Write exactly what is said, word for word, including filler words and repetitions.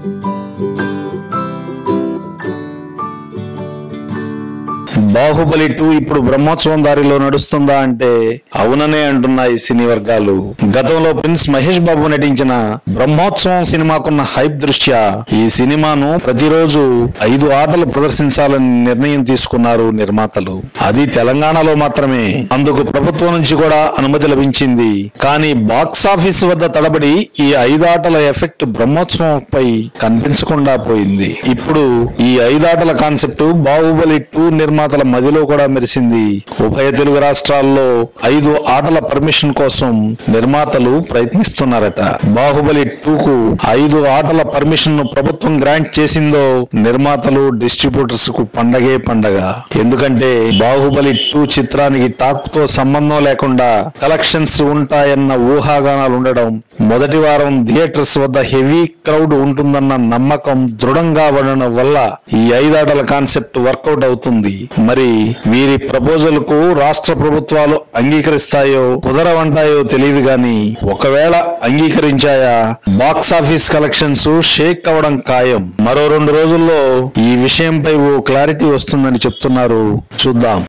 Baahubali two ఇప్పుడు బ్రహ్మోత్సవం దారిలో నడుస్తుందా అంటే అవుననే అంటున్నాయి సినీ వర్గాలు. గతంలో ప్రిన్స్ మహేష్ బాబు నటించిన బ్రహ్మోత్సవం సినిమాకున్న హైప్ దృష్ట్యా ఈ సినిమాను ప్రతిరోజు ఐదు ఆటలు ప్రదర్శించాలని నిర్ణయం తీసుకున్నారు నిర్మాతలు. అది తెలంగాణలో మాత్రమే. అందుకు ప్రభుత్వం నుంచి కూడా అనుమతి లభించింది. కానీ బాక్సాఫీస్ వద్ద తడబడి ఈ ఐదు ఆటల ఎఫెక్ట్ బ్రహ్మోత్సవం పై కనిపించకుండా పోయింది. ఇప్పుడు ఈ ఐదు ఆటల కాన్సెప్ట్ బాహుబలి టూ నిర్మాతల మదిలో కూడా మెరిసింది. ఉభయ తెలుగు రాష్ట్రాల్లో ఐదు ఆటల పర్మిషన్ కోసం నిర్మాతలు ప్రయత్నిస్తున్నారట. బాహుబలి టూ కు ఐదు ఆటల పర్మిషన్ ను ప్రభుత్వం గ్రాంట్ చేసిందో నిర్మాతలు డిస్ట్రిబ్యూటర్స్ కు పండగే పండగ. ఎందుకంటే బాహుబలి టూ చిత్రానికి టాక్ తో సంబంధం లేకుండా కలెక్షన్స్ ఉంటాయన్న ఊహాగానాలు ఉండడం, మొదటి వారం థియేటర్స్ వద్ద హెవీ క్రౌడ్ ఉంటుందన్న నమ్మకం దృఢంగా ఉండడం వల్ల ఈ ఐదాటల కాన్సెప్ట్ వర్కౌట్ అవుతుంది. మరి వీరి ప్రపోజల్ కు రాష్ట్ర ప్రభుత్వాలు అంగీకరిస్తాయో కుదరవంటాయో తెలియదు గాని ఒకవేళ అంగీకరించాయా బాక్స్ ఆఫీస్ కలెక్షన్స్ షేక్ అవడం ఖాయం. మరో రెండు రోజుల్లో ఈ విషయంపై ఓ క్లారిటీ వస్తుందని చెప్తున్నారు. చూద్దాం.